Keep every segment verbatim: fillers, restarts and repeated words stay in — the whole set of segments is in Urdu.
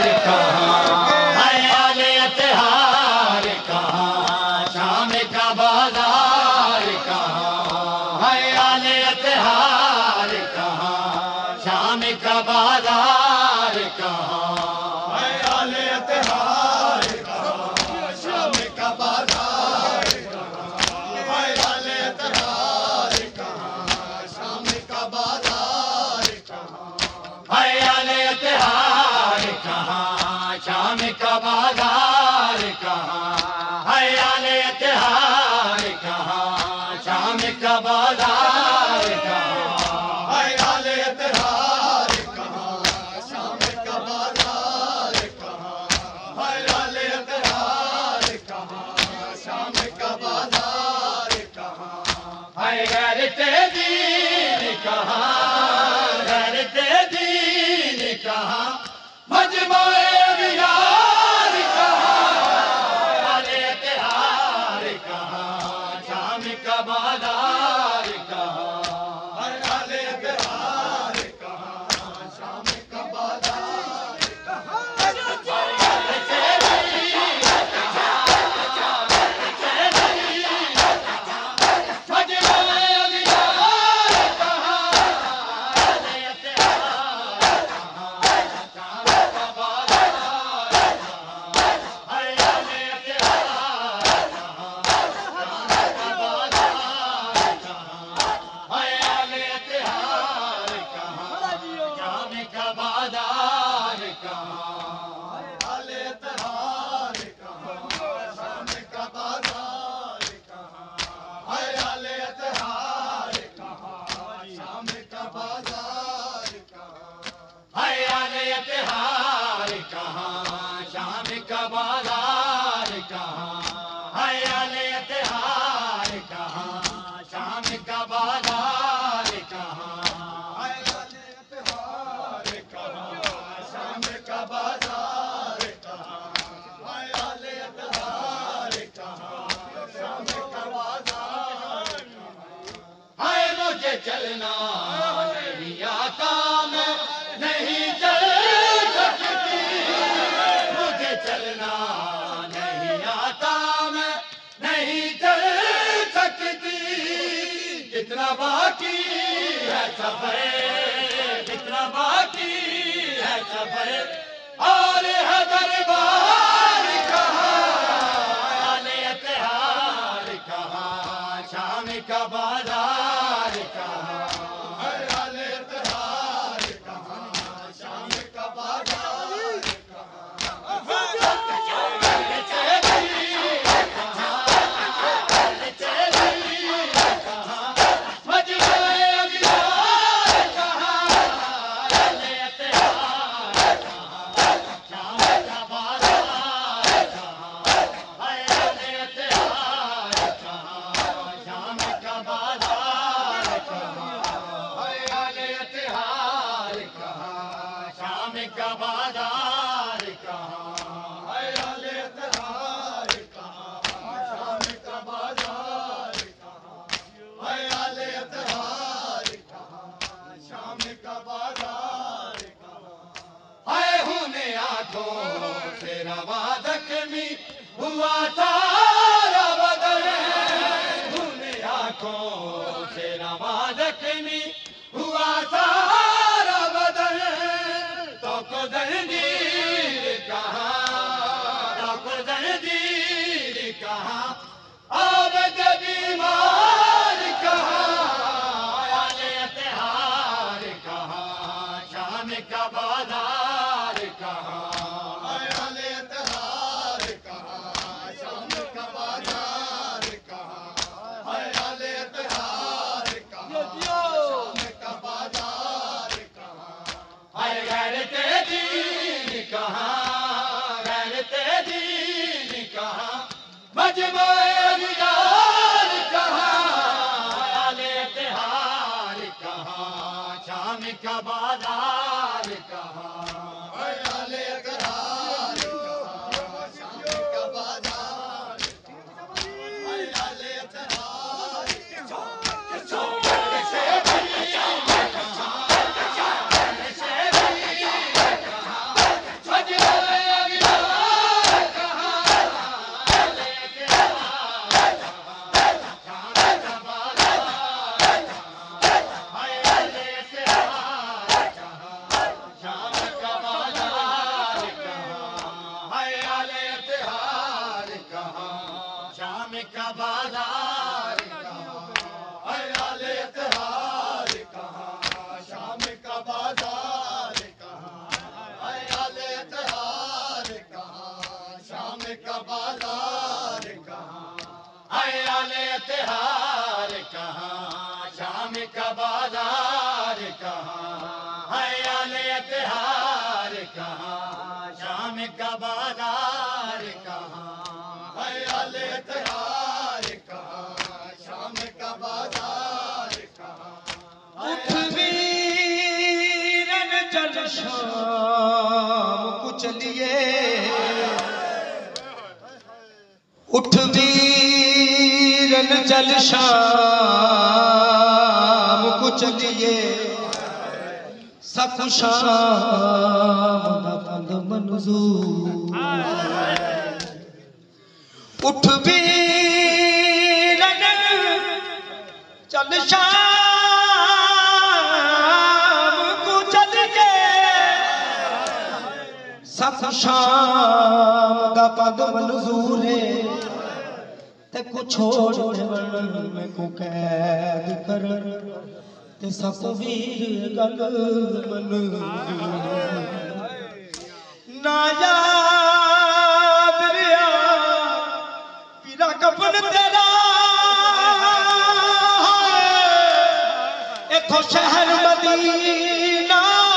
کہاں حیال اتحاد کہاں شام کا بازار کہاں حیال اتحاد کہاں شام کا بازار کہاں حیال اتحاد کہاں شام کا بازار کہاں حیال اتحاد کہاں شام کا بازار کہاں حیال اتحاد کہاں شام کا بازار کہاں حیال اتحاد کہاں شام کا بازار کہاں حیال اتحاد کہاں شام کا بازار کہاں حیال اتحاد کہاں شام کا بازار کہاں ہے غیرت دین کہاں غیرت دین کہاں مجمع اغیار کہاں حیال اتحاد کہاں شام کا بازار کہاں حیال اتحاد کہاں شام کا بازار حیال اتحاد کہاں شام کا بازار کہاں حیال اتحاد کہاں شام کا بازار کہاں حیال اتحاد کہاں شام کا بازار کہاں حیال اتحاد کہاں شام کا بازار کہاں حیال اتحاد کہاں شام کا بازار کہاں حیال اتحاد کہاں شام کا بازار ہے مجھے چلنا نہیں آتا میں نہیں چل سکتی مجھے چلنا نہیں آتا میں نہیں چل سکتی کتنا باقی ہے سفر کتنا باقی ہے سفر اور ہے دربار کہاں حیال اتحاد کہاں شام کا بازار کہاں حیال اتحاد کہاں شام کا بازار حیال اتحاد کہاں شام کا بازار کہاں حیال اتحاد کہاں شام کا بازار کہاں حیال اتحاد کہاں شام کا بازار کہاں ہے ہوں آنکھوں سے روا زخمی ہوا تارا بدل ہوں آنکھوں سے روا زخمی ہوا تارا بدل تو کو زنجیر کہاں تو کو زنجیر کہاں آب بیمار کہاں حیال اتحاد کہاں شام کا بازار کہاں حیال اتحاد کہاں شام کا بازار کہاں حیال اتحاد کہاں شام کا بازار کہاں ہے غیرت دین کہاں غیرت دین کہاں مجمع اغیار کہاں حیال اتحاد کہاں شام کا بازار کہاں حیال اتحاد کہاں شام کا بازار حیال اتحاد کہاں حیال اتحاد کہاں شام کا بازار کہاں حیال اتحاد کہاں شام کا بازار کہاں حیال اتحاد کہاں شام کا بازار کہاں اٹھ ویرن چل شام کو چلیے اٹھ ویرن چل شام کو چلیے سخ شام دا پند منظور اٹھ ویرن چل شام کو چلیے سخ شام دا پند منظور ہے تے کو چھوڑ میں کو قید کر تے سخ ویر گل منظور نا یاد ریا پیرا کفن تیرا ایتھو شہر مدینہ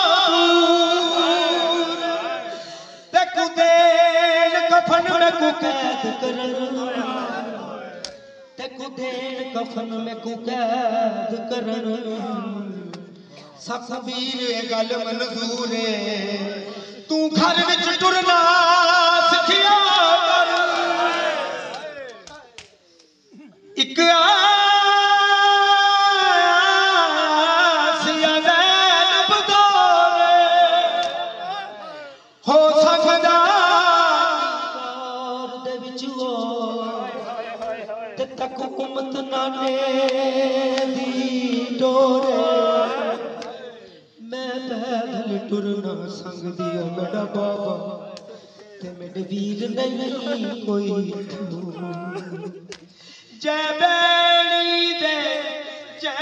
تے کو دین کفن میں کو قید کرن تے کو دین کفن میں کو قید کرن سخ ویر گل منظور ہے تو گھر وچ ٹرنا سکھیا کر ایک آسیا زینب دور ہو سکدا دور دے وچ ہو تے تک حکومت نانے دی ڈور میں پیدل ٹرنا سنگ دیو میرا بابا تے میرے ویر نہیں کوئی جے بیڑی دے جے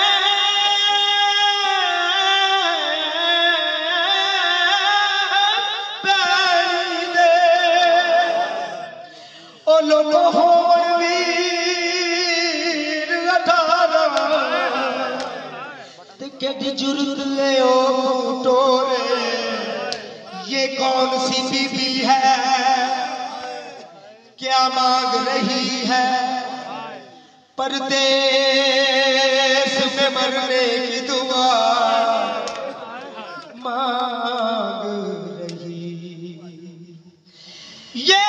بیڑی دے او لوگ ہون ویر اٹھارا کیڑی جرت لے او ٹورے یہ کون سی بی بی ہے کیا مانگ رہی ہے پردیس میں مرنے کی دعا مانگ رہی یہ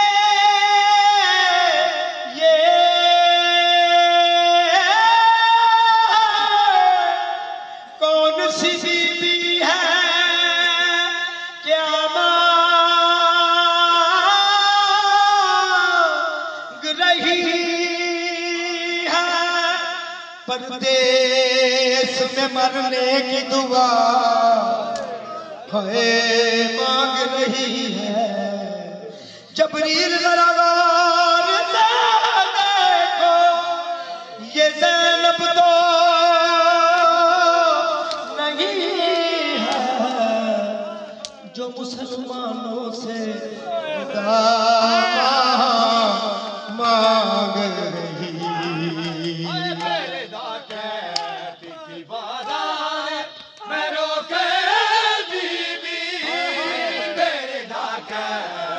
سی بی بی ہے کیا مانگ رہی ہے پردیس میں مرنے کی دعا ہے مانگ رہی ہے جبریل ذرا غور سے دیکھو یہ زینب تو جو مسلمانوں سے دعا مانگ رہی میرے داکیت کی بازار میں روکے بی بی میرے داکیت